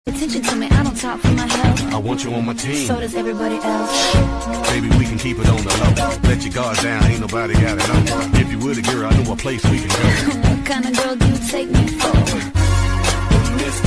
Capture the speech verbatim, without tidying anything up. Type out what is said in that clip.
Attention to me, I don't talk for my health. I want you on my team. So does everybody else. Baby, we can keep it on the low. Let your guard down, ain't nobody gotta know. If you were the girl, I know a place we can go. What kind of girl do you take me for? Miss